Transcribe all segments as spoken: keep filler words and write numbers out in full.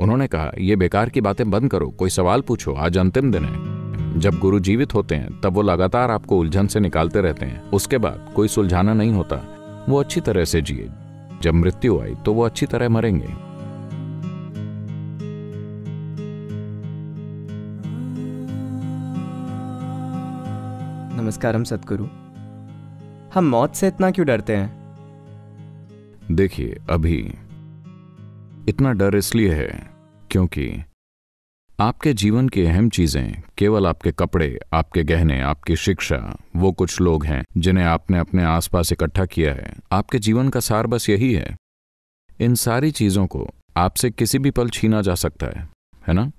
उन्होंने कहा, ये बेकार की बातें बंद करो, कोई सवाल पूछो, आज अंतिम दिन है। जब गुरु जीवित होते हैं तब वो लगातार आपको उलझन से निकालते रहते हैं, उसके बाद कोई सुलझाना नहीं होता। वो अच्छी तरह से जिए, जब मृत्यु आई तो वो अच्छी तरह मरेंगे। नमस्कारम सद्गुरु। हम मौत से इतना क्यों डरते हैं? देखिए, अभी इतना डर इसलिए है क्योंकि आपके जीवन की अहम चीजें केवल आपके कपड़े, आपके गहने, आपकी शिक्षा, वो कुछ लोग हैं जिन्हें आपने अपने आसपास इकट्ठा किया है। आपके जीवन का सार बस यही है। इन सारी चीजों को आपसे किसी भी पल छीना जा सकता है, है ना?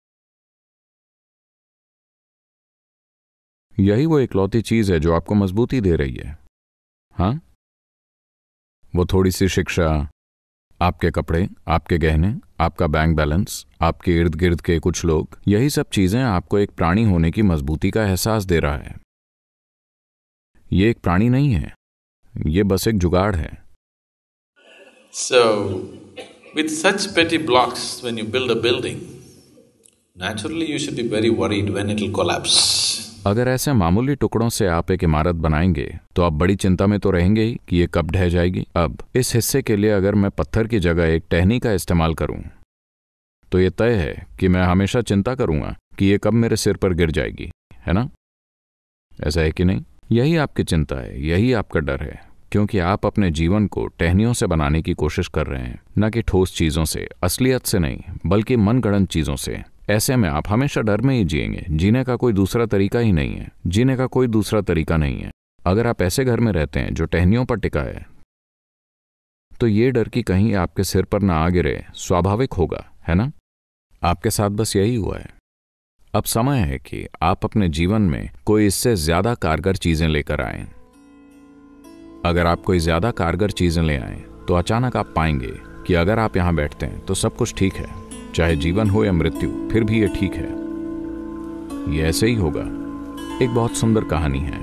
यही वो इकलौती चीज है जो आपको मजबूती दे रही है। हाँ, वो थोड़ी सी शिक्षा, आपके कपड़े, आपके गहने, आपका बैंक बैलेंस, आपके इर्द गिर्द के कुछ लोग, यही सब चीजें आपको एक प्राणी होने की मजबूती का एहसास दे रहा है। ये एक प्राणी नहीं है, ये बस एक जुगाड़ है। So, with such petty blocks, when you build a building, naturally you should be very worried when it will collapse. अगर ऐसे मामूली टुकड़ों से आप एक इमारत बनाएंगे तो आप बड़ी चिंता में तो रहेंगे ही कि ये कब ढह जाएगी। अब इस हिस्से के लिए अगर मैं पत्थर की जगह एक टहनी का इस्तेमाल करूं तो ये तय है कि मैं हमेशा चिंता करूंगा कि ये कब मेरे सिर पर गिर जाएगी, है ना? ऐसा है कि नहीं? यही आपकी चिंता है, यही आपका डर है, क्योंकि आप अपने जीवन को टहनियों से बनाने की कोशिश कर रहे हैं, न कि ठोस चीजों से, असलियत से नहीं, बल्कि मनगढ़ंत चीजों से। ऐसे में आप हमेशा डर में ही जिएंगे। जीने का कोई दूसरा तरीका ही नहीं है, जीने का कोई दूसरा तरीका नहीं है। अगर आप ऐसे घर में रहते हैं जो टहनियों पर टिका है तो ये डर कि कहीं आपके सिर पर ना आ गिरे स्वाभाविक होगा, है ना? आपके साथ बस यही हुआ है। अब समय है कि आप अपने जीवन में कोई इससे ज्यादा कारगर चीजें लेकर आएं। अगर आप कोई ज्यादा कारगर चीजें ले आएं तो अचानक आप पाएंगे कि अगर आप यहां बैठते हैं तो सब कुछ ठीक है, चाहे जीवन हो या मृत्यु, फिर भी ये ठीक है। ये ऐसे ही होगा। एक बहुत सुंदर कहानी है।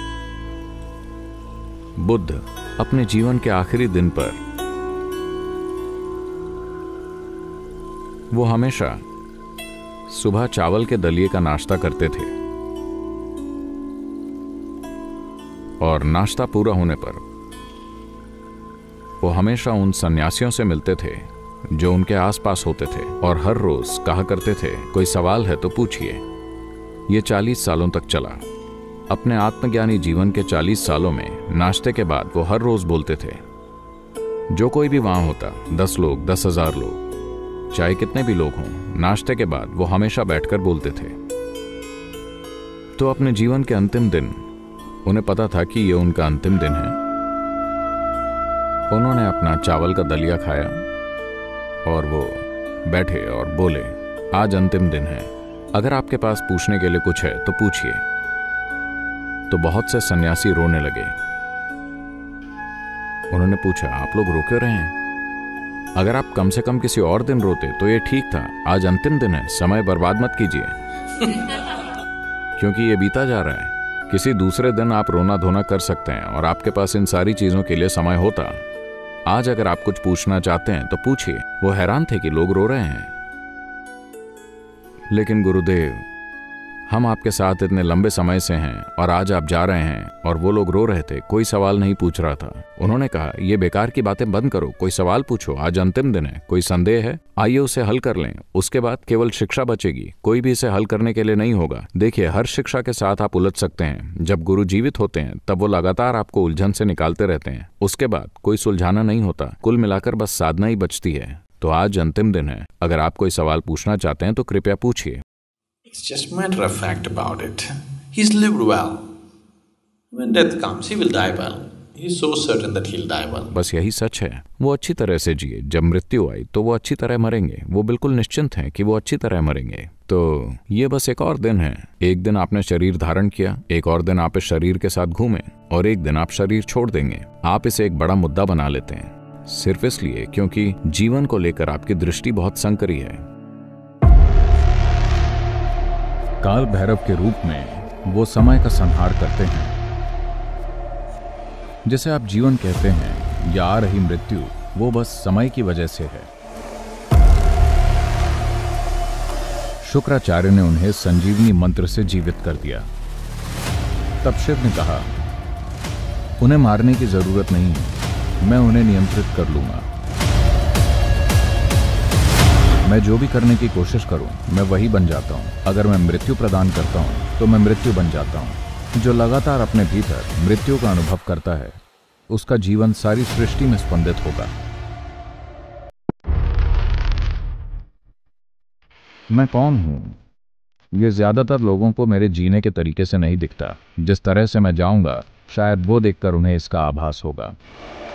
बुद्ध अपने जीवन के आखिरी दिन पर वो हमेशा सुबह चावल के दलिए का नाश्ता करते थे और नाश्ता पूरा होने पर वो हमेशा उन सन्यासियों से मिलते थे जो उनके आसपास होते थे और हर रोज कहा करते थे, कोई सवाल है तो पूछिए। ये चालीस सालों तक चला। अपने आत्मज्ञानी जीवन के चालीस सालों में नाश्ते के बाद वो हर रोज बोलते थे। जो कोई भी वहां होता, दस लोग, दस हजार लोग, चाहे कितने भी लोग हों, नाश्ते के बाद वो हमेशा बैठकर बोलते थे। तो अपने जीवन के अंतिम दिन उन्हें पता था कि ये उनका अंतिम दिन है। उन्होंने अपना चावल का दलिया खाया और वो बैठे और बोले, आज अंतिम दिन है, अगर आपके पास पूछने के लिए कुछ है तो पूछिए। तो बहुत से सन्यासी रोने लगे। उन्होंने पूछा, आप लोग रो क्यों रहे हैं? अगर आप कम से कम किसी और दिन रोते तो ये ठीक था। आज अंतिम दिन है, समय बर्बाद मत कीजिए क्योंकि ये बीता जा रहा है। किसी दूसरे दिन आप रोना धोना कर सकते हैं और आपके पास इन सारी चीजों के लिए समय होता। आज अगर आप कुछ पूछना चाहते हैं तो पूछिए। वो हैरान थे कि लोग रो रहे हैं। लेकिन गुरुदेव, हम आपके साथ इतने लंबे समय से हैं और आज आप जा रहे हैं और वो लोग रो रहे थे, कोई सवाल नहीं पूछ रहा था। उन्होंने कहा, ये बेकार की बातें बंद करो, कोई सवाल पूछो, आज अंतिम दिन है। कोई संदेह है, आइए उसे हल कर लें। उसके बाद केवल शिक्षा बचेगी, कोई भी इसे हल करने के लिए नहीं होगा। देखिए, हर शिक्षा के साथ आप उलझ सकते हैं। जब गुरु जीवित होते हैं तब वो लगातार आपको उलझन से निकालते रहते हैं, उसके बाद कोई सुलझाना नहीं होता। कुल मिलाकर बस साधना ही बचती है। तो आज अंतिम दिन है, अगर आप कोई सवाल पूछना चाहते हैं तो कृपया पूछिए। It's just matter of fact about it. He's lived well. When death comes, he will die well. He's so certain that he'll die well. बस यही सच है। वो अच्छी तरह से जिए। जब मृत्यु आई तो वो अच्छी तरह मरेंगे। वो बिल्कुल निश्चिंत हैं कि वो अच्छी तरह मरेंगे। तो ये बस एक और दिन है। एक दिन आपने शरीर धारण किया, एक और दिन आप इस शरीर के साथ घूमे और एक दिन आप शरीर छोड़ देंगे। आप इसे एक बड़ा मुद्दा बना लेते हैं सिर्फ इसलिए क्योंकि जीवन को लेकर आपकी दृष्टि बहुत संकरी है। काल भैरव के रूप में वो समय का संहार करते हैं। जिसे आप जीवन कहते हैं या आ रही मृत्यु, वो बस समय की वजह से है। शुक्राचार्य ने उन्हें संजीवनी मंत्र से जीवित कर दिया। तब शिव ने कहा, उन्हें मारने की जरूरत नहीं है, मैं उन्हें नियंत्रित कर लूंगा। मैं जो भी करने की कोशिश करूं, मैं वही बन जाता हूं। अगर मैं मृत्यु प्रदान करता हूं, तो मैं मृत्यु बन जाता हूं। जो लगातार अपने भीतर मृत्यु का अनुभव करता है, उसका जीवन सारी सृष्टि में स्पंदित होगा। मैं कौन हूं? ये ज्यादातर लोगों को मेरे जीने के तरीके से नहीं दिखता। जिस तरह से मैं जाऊंगा, शायद वो देखकर उन्हें इसका आभास होगा।